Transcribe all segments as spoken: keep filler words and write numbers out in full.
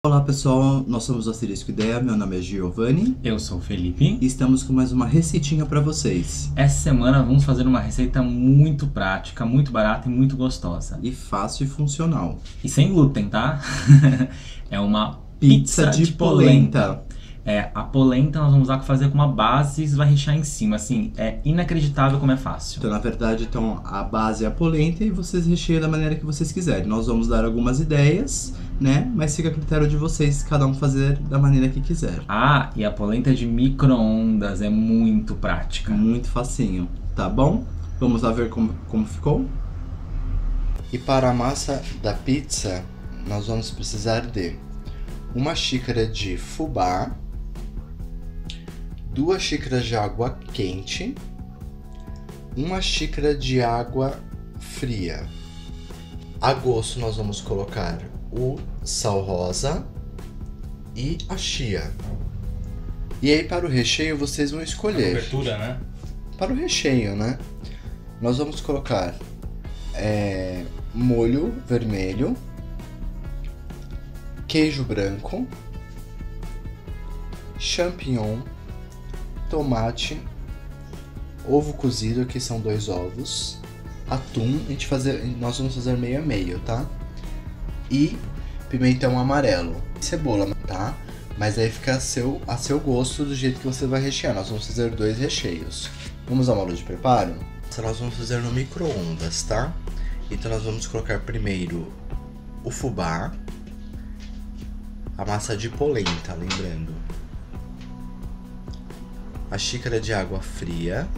Olá pessoal, nós somos o Asterisco Ideia, meu nome é Giovanni. Eu sou o Felipe. E estamos com mais uma receitinha para vocês. Essa semana vamos fazer uma receita muito prática, muito barata e muito gostosa. E fácil e funcional. E sem glúten, tá? É uma Pizza, pizza de, de polenta. polenta. É, a polenta nós vamos usar para fazer com uma base e vai rechear em cima. Assim, é inacreditável como é fácil. Então, na verdade, então, a base é a polenta e vocês recheiam da maneira que vocês quiserem. Nós vamos dar algumas ideias, né? Mas fica a critério de vocês, cada um fazer da maneira que quiser. Ah, e a polenta é de micro-ondas, é muito prática. Muito facinho, tá bom? Vamos lá ver como, como ficou? E para a massa da pizza, nós vamos precisar de uma xícara de fubá, duas xícaras de água quente, uma xícara de água fria. A gosto nós vamos colocar o sal rosa e a chia. E aí para o recheio vocês vão escolher. Cobertura, né? Para o recheio, né? Nós vamos colocar é, molho vermelho, queijo branco, champignon, tomate, ovo cozido, aqui são dois ovos, atum, a gente fazer, nós vamos fazer meio a meio, tá? E pimentão amarelo, cebola, tá? Mas aí fica a seu, a seu gosto do jeito que você vai rechear. Nós vamos fazer dois recheios. Vamos ao molho de preparo? Então nós vamos fazer no micro-ondas, tá? Então nós vamos colocar primeiro o fubá, a massa de polenta, lembrando, a xícara de água fria.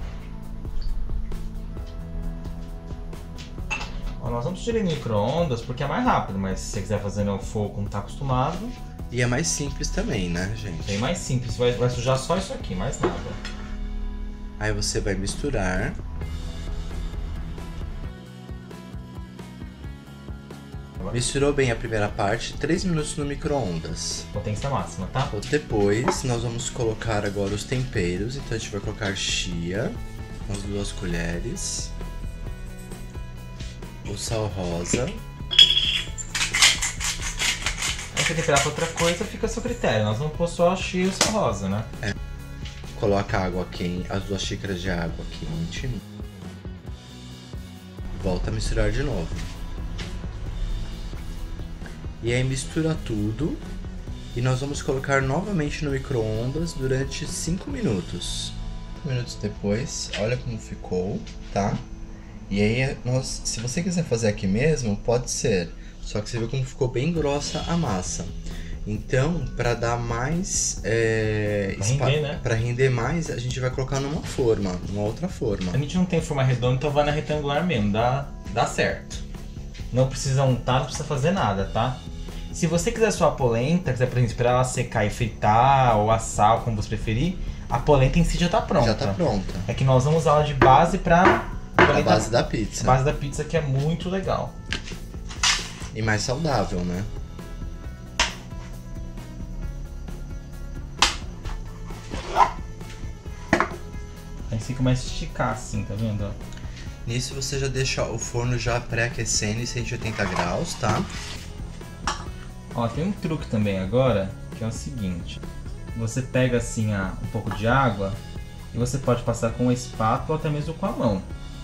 Ó, nós vamos sugerir no micro-ondas porque é mais rápido, mas se você quiser fazer no fogo como tá acostumado, E é mais simples também, né, gente? bem mais simples. Vai, vai sujar só isso aqui, mais nada. Aí você vai misturar. Misturou bem a primeira parte, três minutos no micro-ondas. Potência máxima, tá? Depois nós vamos colocar agora os temperos. Então a gente vai colocar chia, umas duas colheres, o sal rosa. Aí se temperar pra outra coisa, fica a seu critério. Nós vamos pôr só a chia e o sal rosa, né? É. Coloca a água quente, as duas xícaras de água quente. Volta a misturar de novo. E aí mistura tudo. E nós vamos colocar novamente no micro-ondas durante cinco minutos. cinco minutos depois, olha como ficou, tá? E aí, nós, se você quiser fazer aqui mesmo, pode ser. Só que você viu como ficou bem grossa a massa. Então, para dar mais... É, Pra render, né? Pra render mais, a gente vai colocar numa forma, numa outra forma. A gente não tem forma redonda, então vai na retangular mesmo. Dá, dá certo. Não precisa untar, não precisa fazer nada, tá? Se você quiser só a polenta, quiser, por exemplo, esperar ela secar e fritar ou assar, como você preferir, a polenta em si já tá pronta. Já tá pronta. É que nós vamos usar ela de base pra... A base da pizza. A base da pizza, que é muito legal. E mais saudável, né? Aí você começa a esticar assim, tá vendo? Nisso você já deixa o forno já pré-aquecendo em cento e oitenta graus, tá? Ó, tem um truque também agora, que é o seguinte. Você pega assim a, um pouco de água e você pode passar com a espátula ou até mesmo com a mão.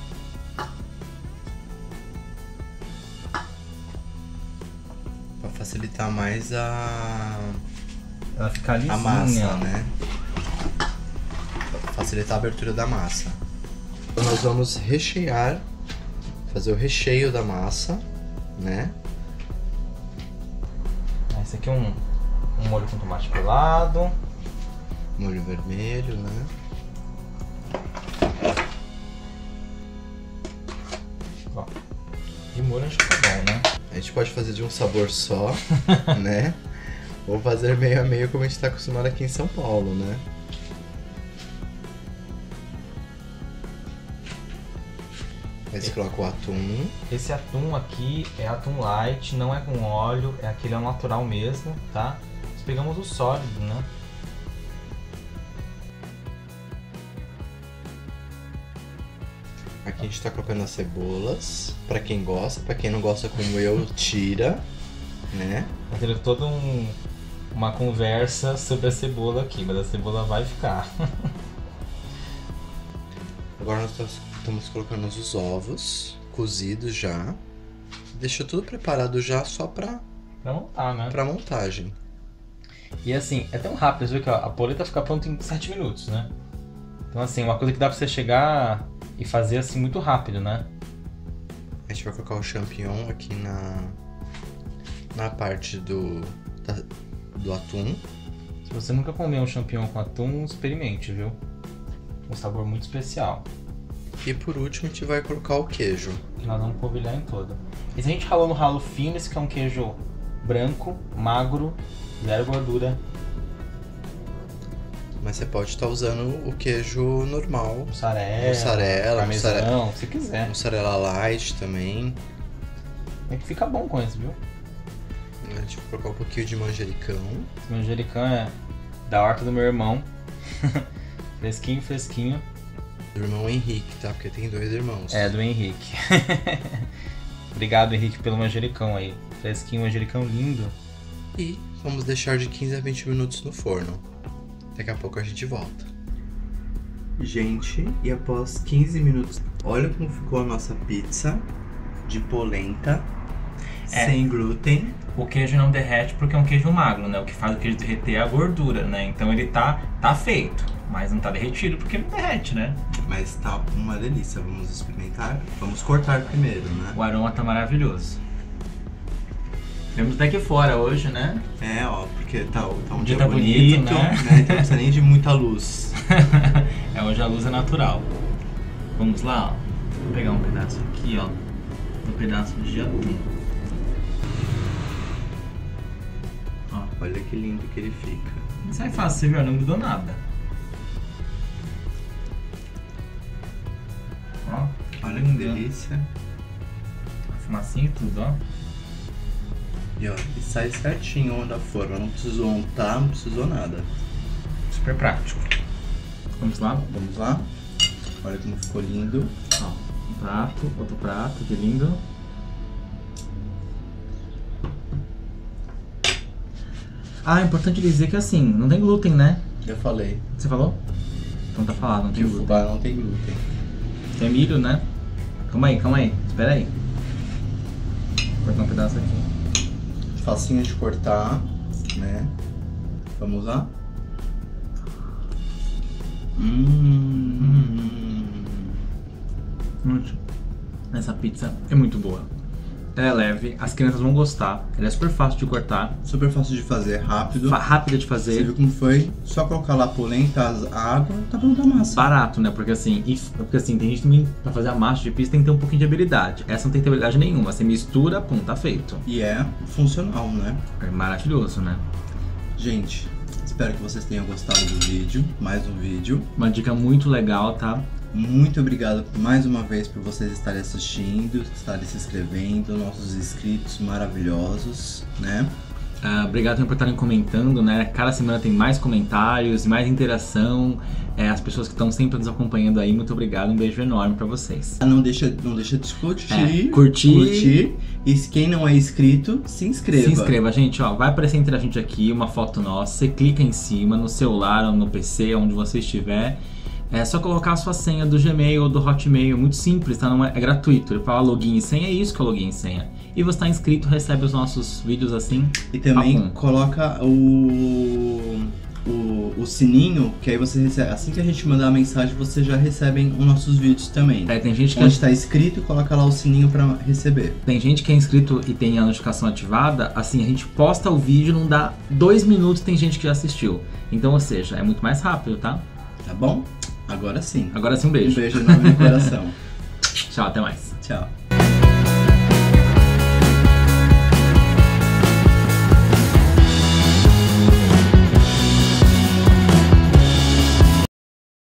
Pra facilitar mais a, Ela fica lisinha. a massa, né? Pra facilitar a abertura da massa. Então nós vamos rechear, fazer o recheio da massa, né? Esse aqui é um, um molho com tomate pelado. Molho vermelho, né? Ó, e molho acho que tá bom, né? A gente pode fazer de um sabor só, né? Ou fazer meio a meio como a gente tá acostumado aqui em São Paulo, né? Aí você coloca o atum. Esse atum aqui é atum light, não é com óleo, é aquele ao natural mesmo, tá? Nós pegamos o sólido, né? Aqui a gente tá colocando as cebolas, pra quem gosta, pra quem não gosta como eu, tira, né? Vai ter todo um, uma conversa sobre a cebola aqui, mas a cebola vai ficar. Agora nós estamos colocando os ovos cozidos já. Deixa tudo preparado já só pra, Pra montar, né? pra montagem. E assim, é tão rápido, você vê que ó, a polenta fica pronta em sete minutos, né? Então assim, uma coisa que dá pra você chegar e fazer assim muito rápido, né? A gente vai colocar o champignon aqui na, na parte do, da- do atum. Se você nunca comeu um champignon com atum, experimente, viu? Um sabor muito especial. E por último a gente vai colocar o queijo. Que nós vamos polvilhar em todo. Esse a gente ralou no ralo fino, esse que é um queijo branco, magro, zero gordura, Mas você pode estar usando o queijo normal. mussarela, Mussarela, parmesão, mussarela. o que você quiser. Mussarela light também. É que fica bom com esse, viu? A gente vai colocar um pouquinho de manjericão. Esse manjericão é da horta do meu irmão. Fresquinho, fresquinho. Do irmão Henrique, tá? Porque tem dois irmãos. É, do Henrique. Obrigado, Henrique, pelo manjericão aí. Fresquinho, manjericão lindo. E vamos deixar de quinze a vinte minutos no forno. Daqui a pouco a gente volta. Gente, e após quinze minutos, olha como ficou a nossa pizza de polenta, É. sem glúten. O queijo não derrete porque é um queijo magro, né? O que faz o queijo derreter é a gordura, né? Então ele tá, tá feito, mas não tá derretido porque não derrete, né? Mas tá uma delícia, vamos experimentar. Vamos cortar primeiro, né? O aroma tá maravilhoso. Vemos daqui fora hoje, né? É, ó, porque tá, tá um O dia dia tá bonito, bonito, né? né? Então não precisa nem de muita luz. É, hoje a luz é natural. Vamos lá, ó. Vou pegar um pedaço aqui, ó. Um pedaço de atum. Ó. Olha que lindo que ele fica. Isso é fácil, você viu? Não mudou nada. Ó. Olha que delícia. A fumacinha e tudo, ó. E ó, e sai certinho onde da forma. Não precisou untar, não precisou nada. Super prático. Vamos lá? Vamos lá? Olha como ficou lindo. Ó, um prato, outro prato, que lindo. Ah, é importante dizer que assim, não tem glúten, né? Eu falei. Você falou? Então tá falado, não Que tem o glúten. fubá não tem glúten. Tem milho, né? Calma aí, calma aí. Espera aí. Vou cortar um pedaço aqui. Facinho de cortar, né? Vamos lá? Hum. Hum. Essa pizza é muito boa. Ela é leve, as crianças vão gostar. Ela é super fácil de cortar, Super fácil de fazer, rápido. fa- rápida de Você fazer. viu como foi? Só colocar lá a polenta, as- a água, tá pronta a massa. Barato, né? Porque assim, e- porque assim, tem gente também, pra fazer a massa de pizza tem que ter um pouquinho de habilidade. Essa não tem que ter habilidade nenhuma. Você mistura, pum, tá feito. E é funcional, né? É maravilhoso, né? Gente, espero que vocês tenham gostado do vídeo. Mais um vídeo. Uma dica muito legal, tá? Muito obrigado mais uma vez por vocês estarem assistindo, estarem se inscrevendo, nossos inscritos maravilhosos, né? Ah, obrigado também por estarem comentando, né? Cada semana tem mais comentários, mais interação. É, as pessoas que estão sempre nos acompanhando aí, muito obrigado. Um beijo enorme pra vocês. Não deixa, não deixa de curtir, É, curtir. curtir. E se quem não é inscrito, se inscreva. Se inscreva, gente, ó. Vai aparecer entre a gente aqui uma foto nossa. Você clica em cima, no celular ou no P C, onde você estiver. É só colocar a sua senha do Gmail ou do Hotmail, muito simples, tá? Não é, é gratuito. Ele fala login e senha, é isso que é login e senha. E você está inscrito, recebe os nossos vídeos assim. E também Papum. coloca o, o, o sininho, que aí você recebe. Assim que a gente mandar a mensagem, vocês já recebem os nossos vídeos também. É, tem gente que Onde está inscrito, coloca lá o sininho pra receber. Tem gente que é inscrito e tem a notificação ativada, assim, a gente posta o vídeo, não dá dois minutos, tem gente que já assistiu. Então, ou seja, é muito mais rápido, tá? Tá bom? Agora sim. Agora sim, um Um beijo. beijo enorme no coração. Tchau, até mais. Tchau.